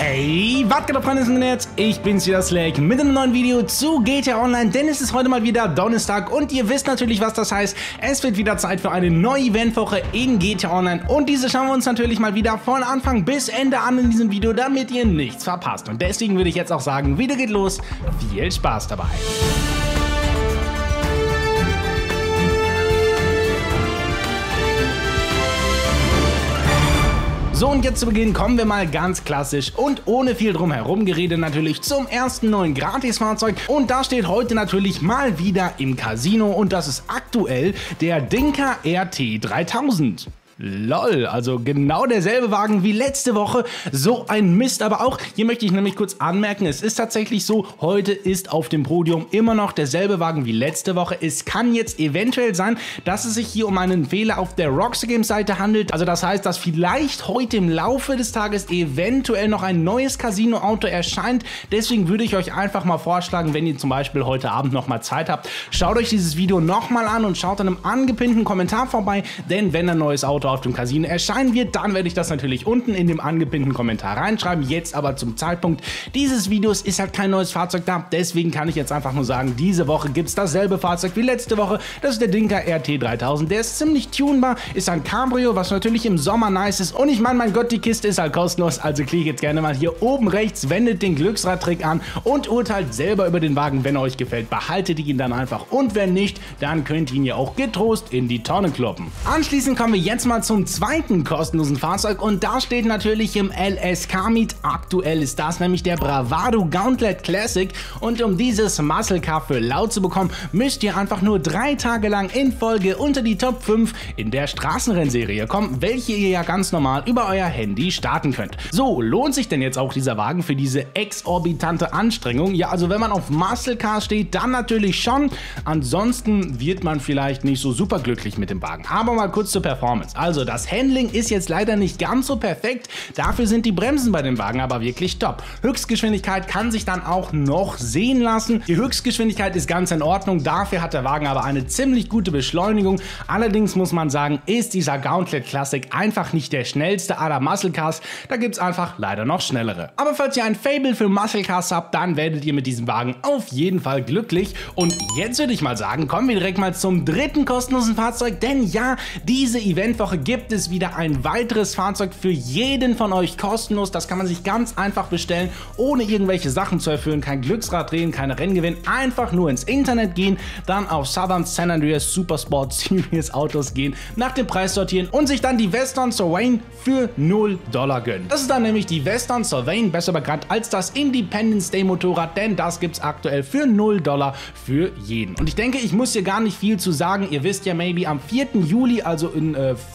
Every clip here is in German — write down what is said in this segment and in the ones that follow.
Hey, was geht ab, Freunde des Internets? Ich bin's wieder, Slake, mit einem neuen Video zu GTA Online, denn es ist heute mal wieder Donnerstag und ihr wisst natürlich, was das heißt. Es wird wieder Zeit für eine neue Eventwoche in GTA Online und diese schauen wir uns natürlich mal wieder von Anfang bis Ende an in diesem Video, damit ihr nichts verpasst. Und deswegen würde ich jetzt auch sagen, Video geht los, viel Spaß dabei. So, und jetzt zu Beginn kommen wir mal ganz klassisch und ohne viel drumherum Gerede natürlich zum ersten neuen Gratisfahrzeug. Und da steht heute natürlich mal wieder im Casino und das ist aktuell der Dinka RT 3000. Lol, also genau derselbe Wagen wie letzte Woche, so ein Mist, aber auch, hier möchte ich nämlich kurz anmerken, es ist tatsächlich so, heute ist auf dem Podium immer noch derselbe Wagen wie letzte Woche. Es kann jetzt eventuell sein, dass es sich hier um einen Fehler auf der Rockstar Games Seite handelt, also das heißt, dass vielleicht heute im Laufe des Tages eventuell noch ein neues Casino-Auto erscheint, deswegen würde ich euch einfach mal vorschlagen, wenn ihr zum Beispiel heute Abend noch mal Zeit habt, schaut euch dieses Video nochmal an und schaut dann im angepinnten Kommentar vorbei, denn wenn ein neues Auto auf dem Casino erscheinen wird, dann werde ich das natürlich unten in dem angepinnten Kommentar reinschreiben. Jetzt aber zum Zeitpunkt dieses Videos ist halt kein neues Fahrzeug da, deswegen kann ich jetzt einfach nur sagen, diese Woche gibt es dasselbe Fahrzeug wie letzte Woche. Das ist der Dinka RT 3000, der ist ziemlich tunbar, ist ein Cabrio, was natürlich im Sommer nice ist und ich meine, mein Gott, die Kiste ist halt kostenlos, also klickt jetzt gerne mal hier oben rechts, wendet den Glücksradtrick an und urteilt selber über den Wagen. Wenn er euch gefällt, behaltet ihn dann einfach und wenn nicht, dann könnt ihr ihn ja auch getrost in die Tonne kloppen. Anschließend kommen wir jetzt mal zum zweiten kostenlosen Fahrzeug und da steht natürlich im LSK Meet. Aktuell ist das nämlich der Bravado Gauntlet Classic und um dieses Muscle Car für laut zu bekommen, müsst ihr einfach nur 3 Tage lang in Folge unter die Top 5 in der Straßenrennserie kommen, welche ihr ja ganz normal über euer Handy starten könnt. So, lohnt sich denn jetzt auch dieser Wagen für diese exorbitante Anstrengung? Ja, also wenn man auf Muscle Car steht, dann natürlich schon. Ansonsten wird man vielleicht nicht so super glücklich mit dem Wagen. Aber mal kurz zur Performance. Also das Handling ist jetzt leider nicht ganz so perfekt, dafür sind die Bremsen bei dem Wagen aber wirklich top. Höchstgeschwindigkeit kann sich dann auch noch sehen lassen. Die Höchstgeschwindigkeit ist ganz in Ordnung, dafür hat der Wagen aber eine ziemlich gute Beschleunigung. Allerdings muss man sagen, ist dieser Gauntlet Classic einfach nicht der schnellste aller Muscle Cars, da gibt es einfach leider noch schnellere. Aber falls ihr ein Faible für Muscle Cars habt, dann werdet ihr mit diesem Wagen auf jeden Fall glücklich. Und jetzt würde ich mal sagen, kommen wir direkt mal zum dritten kostenlosen Fahrzeug, denn ja, diese Eventwoche gibt es wieder ein weiteres Fahrzeug für jeden von euch kostenlos. Das kann man sich ganz einfach bestellen, ohne irgendwelche Sachen zu erfüllen, kein Glücksrad drehen, keine Rennen gewinnen, einfach nur ins Internet gehen, dann auf Southern San Andreas Supersport Series Autos gehen, nach dem Preis sortieren und sich dann die Western Sylvain für $0 gönnen. Das ist dann nämlich die Western Sylvain, besser bekannt als das Independence Day Motorrad, denn das gibt es aktuell für $0 für jeden. Und ich denke, ich muss hier gar nicht viel zu sagen. Ihr wisst ja, maybe am 4. Juli, also in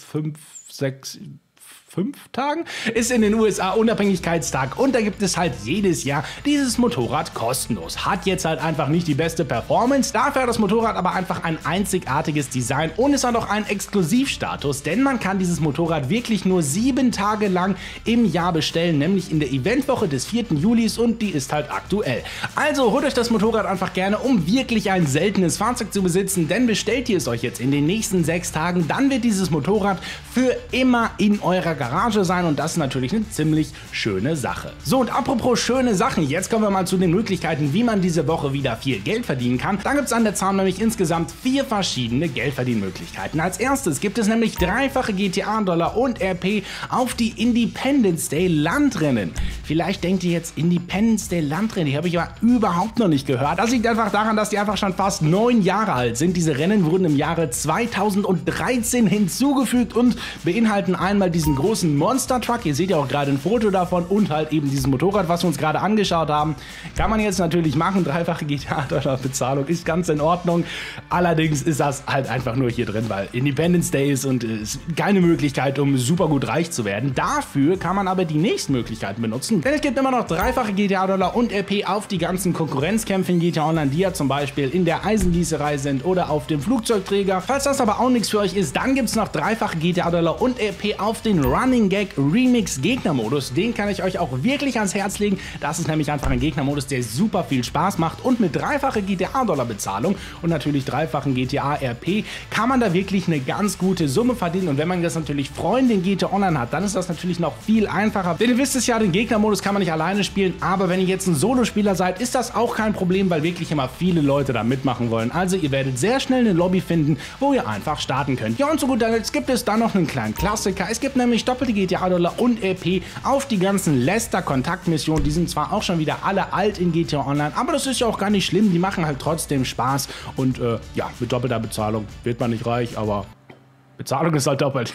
5 Tagen, ist in den USA Unabhängigkeitstag und da gibt es halt jedes Jahr dieses Motorrad kostenlos. Hat jetzt halt einfach nicht die beste Performance, dafür hat das Motorrad aber einfach ein einzigartiges Design und es hat auch einen Exklusivstatus, denn man kann dieses Motorrad wirklich nur 7 Tage lang im Jahr bestellen, nämlich in der Eventwoche des 4. Julis und die ist halt aktuell. Also holt euch das Motorrad einfach gerne, um wirklich ein seltenes Fahrzeug zu besitzen, denn bestellt ihr es euch jetzt in den nächsten 6 Tagen, dann wird dieses Motorrad für immer in eurer Garage sein und das ist natürlich eine ziemlich schöne Sache. So, und apropos schöne Sachen, jetzt kommen wir mal zu den Möglichkeiten, wie man diese Woche wieder viel Geld verdienen kann. Da gibt es an der Zahl nämlich insgesamt 4 verschiedene Geldverdienmöglichkeiten. Als erstes gibt es nämlich dreifache GTA-Dollar und RP auf die Independence Day Landrennen. Vielleicht denkt ihr jetzt, Independence Day Landrennen, die habe ich aber überhaupt noch nicht gehört. Das liegt einfach daran, dass die einfach schon fast 9 Jahre alt sind. Diese Rennen wurden im Jahre 2013 hinzugefügt und beinhalten einmal diesen großen Monster Truck, ihr seht ja auch gerade ein Foto davon und halt eben dieses Motorrad, was wir uns gerade angeschaut haben. Kann man jetzt natürlich machen, dreifache GTA-Dollar-Bezahlung ist ganz in Ordnung. Allerdings ist das halt einfach nur hier drin, weil Independence Day ist und es ist keine Möglichkeit, um super gut reich zu werden. Dafür kann man aber die nächsten Möglichkeiten benutzen, denn es gibt immer noch dreifache GTA-Dollar und RP auf die ganzen Konkurrenzkämpfe in GTA Online, die ja zum Beispiel in der Eisengießerei sind oder auf dem Flugzeugträger. Falls das aber auch nichts für euch ist, dann gibt es noch dreifache GTA-Dollar und RP auf den Running Gag Remix Gegnermodus. Den kann ich euch auch wirklich ans Herz legen. Das ist nämlich einfach ein Gegnermodus, der super viel Spaß macht und mit dreifacher GTA-Dollar-Bezahlung und natürlich dreifachen GTA-RP kann man da wirklich eine ganz gute Summe verdienen. Und wenn man das natürlich Freunde in GTA Online hat, dann ist das natürlich noch viel einfacher. Denn ihr wisst es ja, den Gegnermodus kann man nicht alleine spielen, aber wenn ihr jetzt ein Solospieler seid, ist das auch kein Problem, weil wirklich immer viele Leute da mitmachen wollen. Also ihr werdet sehr schnell eine Lobby finden, wo ihr einfach starten könnt. Ja, und zu guter Letzt gibt es dann noch einen kleinen Klassiker. Es gibt nämlich doppelte GTA-Dollar und RP auf die ganzen Lester-Kontaktmissionen. Die sind zwar auch schon wieder alle alt in GTA Online, aber das ist ja auch gar nicht schlimm. Die machen halt trotzdem Spaß und ja, mit doppelter Bezahlung wird man nicht reich, aber Bezahlung ist halt doppelt.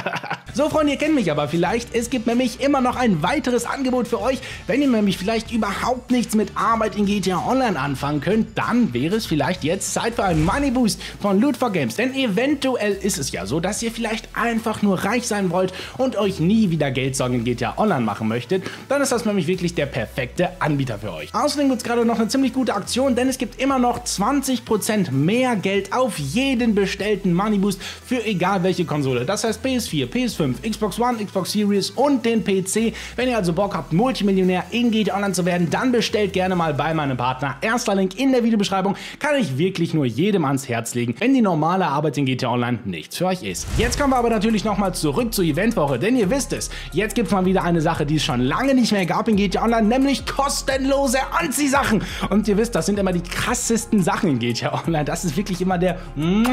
So, Freunde, ihr kennt mich aber vielleicht. Es gibt nämlich immer noch ein weiteres Angebot für euch. Wenn ihr nämlich vielleicht überhaupt nichts mit Arbeit in GTA Online anfangen könnt, dann wäre es vielleicht jetzt Zeit für einen Money Boost von Loot4Games. Denn eventuell ist es ja so, dass ihr vielleicht einfach nur reich sein wollt und euch nie wieder Geldsorgen in GTA Online machen möchtet. Dann ist das nämlich wirklich der perfekte Anbieter für euch. Außerdem gibt es gerade noch eine ziemlich gute Aktion, denn es gibt immer noch 20% mehr Geld auf jeden bestellten Money Boost für egal welche Konsole. Das heißt PS4, PS5, Xbox One, Xbox Series und den PC. Wenn ihr also Bock habt, Multimillionär in GTA Online zu werden, dann bestellt gerne mal bei meinem Partner. Erster Link in der Videobeschreibung, kann ich wirklich nur jedem ans Herz legen, wenn die normale Arbeit in GTA Online nichts für euch ist. Jetzt kommen wir aber natürlich nochmal zurück zur Eventwoche, denn ihr wisst es, jetzt gibt es mal wieder eine Sache, die es schon lange nicht mehr gab in GTA Online, nämlich kostenlose Anziehsachen. Und ihr wisst, das sind immer die krassesten Sachen in GTA Online. Das ist wirklich immer der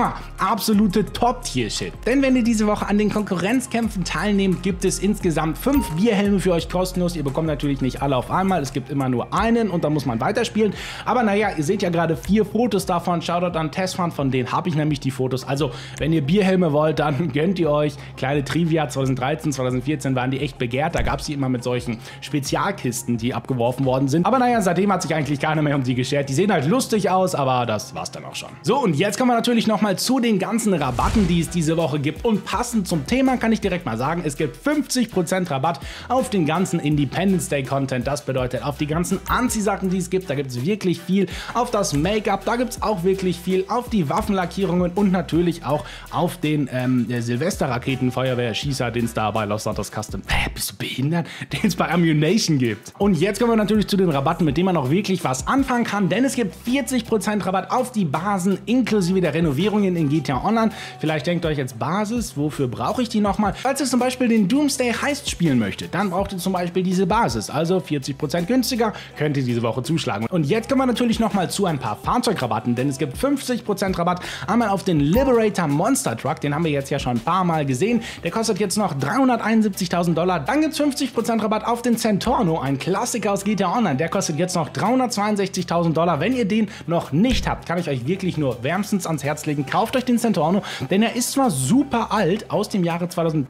absolute Top-Tier-Shit. Denn wenn ihr diese Woche an den Konkurrenzkämpfen teilnehmt, gibt es insgesamt 5 Bierhelme für euch kostenlos. Ihr bekommt natürlich nicht alle auf einmal, es gibt immer nur einen und dann muss man weiterspielen. Aber naja, ihr seht ja gerade 4 Fotos davon. Shoutout an Testfan, von denen habe ich nämlich die Fotos. Also, wenn ihr Bierhelme wollt, dann gönnt ihr euch. Kleine Trivia, 2013, 2014 waren die echt begehrt. Da gab es die immer mit solchen Spezialkisten, die abgeworfen worden sind. Aber naja, seitdem hat sich eigentlich keiner mehr um die geschert. Die sehen halt lustig aus, aber das war's dann auch schon. So, und jetzt kommen wir natürlich nochmal zu den ganzen Rabatten, die es diese Woche gibt. Und passend zum Thema kann ich direkt mal sagen, es gibt 50% Rabatt auf den ganzen Independence Day Content. Das bedeutet auf die ganzen Anziehsachen, die es gibt. Da gibt es wirklich viel. Auf das Make-up, da gibt es auch wirklich viel. Auf die Waffenlackierungen und natürlich auch auf den Silvester-Raketenfeuerwehr-Schießer, den es da bei Los Santos Custom, bist du behindert? Den es bei Ammu-Nation gibt. Und jetzt kommen wir natürlich zu den Rabatten, mit denen man auch wirklich was anfangen kann, denn es gibt 40% Rabatt auf die Basen inklusive der Renovierungen in GTA Online. Vielleicht denkt euch jetzt Basis, wofür brauche ich die nochmal? Falls ihr zum Beispiel den Doomsday Heist spielen möchtet, dann braucht ihr zum Beispiel diese Basis, also 40% günstiger, könnt ihr diese Woche zuschlagen. Und jetzt kommen wir natürlich nochmal zu ein paar Fahrzeugrabatten, denn es gibt 50% Rabatt einmal auf den Liberator Monster Truck, den haben wir jetzt ja schon ein paar Mal gesehen, der kostet jetzt noch $371.000. Dann gibt es 50% Rabatt auf den Centorno, ein Klassiker aus GTA Online, der kostet jetzt noch $362.000. Wenn ihr den noch nicht habt, kann ich euch wirklich nur wärmstens ans Herz legen, kauft euch den Centorno, denn er ist zwar super alt, aus dem Jahre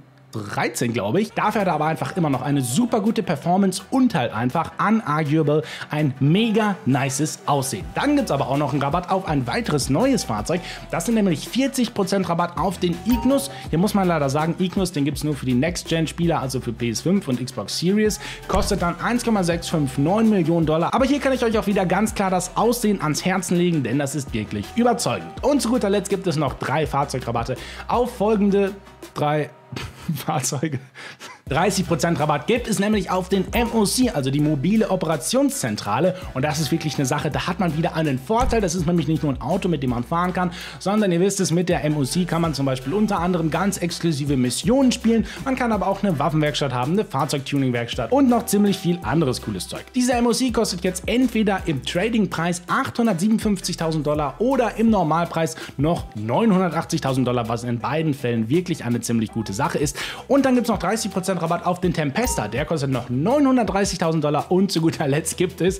2013, glaube ich. Dafür hat er aber einfach immer noch eine super gute Performance und halt einfach unarguable ein mega nices Aussehen. Dann gibt es aber auch noch einen Rabatt auf ein weiteres neues Fahrzeug. Das sind nämlich 40% Rabatt auf den Ignus. Hier muss man leider sagen, Ignus, den gibt es nur für die Next-Gen-Spieler, also für PS5 und Xbox Series. Kostet dann 1,659 Millionen $. Aber hier kann ich euch auch wieder ganz klar das Aussehen ans Herzen legen, denn das ist wirklich überzeugend. Und zu guter Letzt gibt es noch 3 Fahrzeugrabatte auf folgende 3 Fahrzeuge. 30% Rabatt gibt es nämlich auf den MOC, also die mobile Operationszentrale. Und das ist wirklich eine Sache, da hat man wieder einen Vorteil. Das ist nämlich nicht nur ein Auto, mit dem man fahren kann, sondern ihr wisst es, mit der MOC kann man zum Beispiel unter anderem ganz exklusive Missionen spielen. Man kann aber auch eine Waffenwerkstatt haben, eine Fahrzeugtuningwerkstatt und noch ziemlich viel anderes cooles Zeug. Diese MOC kostet jetzt entweder im Tradingpreis $857.000 oder im Normalpreis noch $980.000, was in beiden Fällen wirklich eine ziemlich gute Sache ist. Und dann gibt es noch 30% Rabatt auf den Tempesta, der kostet noch $930.000 und zu guter Letzt gibt es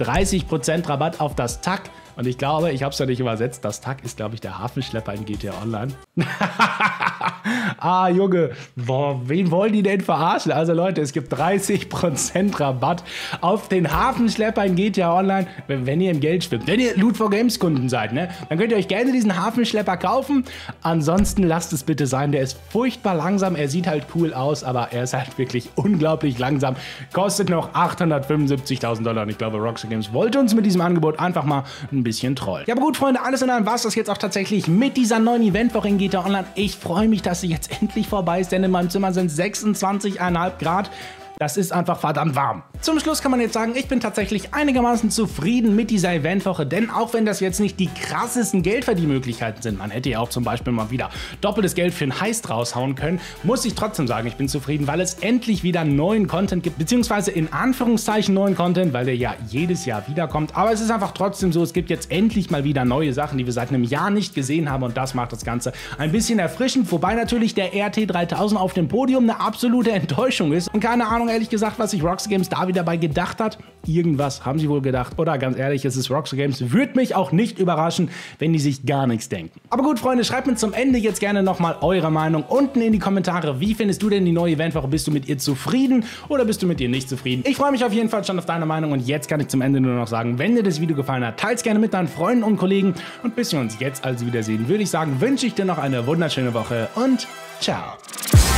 30% Rabatt auf das TAC. Und ich glaube, ich habe es ja nicht übersetzt, das TAC ist, glaube ich, der Hafenschlepper in GTA Online. Ah, Junge, boah, wen wollen die denn verarschen? Also Leute, es gibt 30% Rabatt auf den Hafenschlepper in GTA Online, wenn ihr im Geld schwimmt. Wenn ihr Loot4Games Kunden seid, ne? Dann könnt ihr euch gerne diesen Hafenschlepper kaufen. Ansonsten lasst es bitte sein, der ist furchtbar langsam, er sieht halt cool aus, aber er ist halt wirklich unglaublich langsam. Kostet noch $875.000 und ich glaube, Rockstar Games wollte uns mit diesem Angebot einfach mal ein ein bisschen trollt. Ja, aber gut, Freunde, alles in allem war es das jetzt auch tatsächlich mit dieser neuen Eventwoche in GTA Online. Ich freue mich, dass sie jetzt endlich vorbei ist, denn in meinem Zimmer sind 26,5 Grad. Das ist einfach verdammt warm. Zum Schluss kann man jetzt sagen, ich bin tatsächlich einigermaßen zufrieden mit dieser Eventwoche, denn auch wenn das jetzt nicht die krassesten Geldverdienmöglichkeiten sind, man hätte ja auch zum Beispiel mal wieder doppeltes Geld für einen Heist raushauen können, muss ich trotzdem sagen, ich bin zufrieden, weil es endlich wieder neuen Content gibt, beziehungsweise in Anführungszeichen neuen Content, weil der ja jedes Jahr wiederkommt, aber es ist einfach trotzdem so, es gibt jetzt endlich mal wieder neue Sachen, die wir seit einem Jahr nicht gesehen haben und das macht das Ganze ein bisschen erfrischend, wobei natürlich der RT3000 auf dem Podium eine absolute Enttäuschung ist und keine Ahnung, ehrlich gesagt, was sich Rockstar Games da wieder bei gedacht hat. Irgendwas haben sie wohl gedacht. Oder ganz ehrlich, es ist Rockstar Games. Würde mich auch nicht überraschen, wenn die sich gar nichts denken. Aber gut, Freunde, schreibt mir zum Ende jetzt gerne nochmal eure Meinung unten in die Kommentare. Wie findest du denn die neue Eventwoche? Bist du mit ihr zufrieden oder bist du mit ihr nicht zufrieden? Ich freue mich auf jeden Fall schon auf deine Meinung und jetzt kann ich zum Ende nur noch sagen, wenn dir das Video gefallen hat, teils gerne mit deinen Freunden und Kollegen und bis wir uns jetzt also wiedersehen, würde ich sagen, wünsche ich dir noch eine wunderschöne Woche und ciao.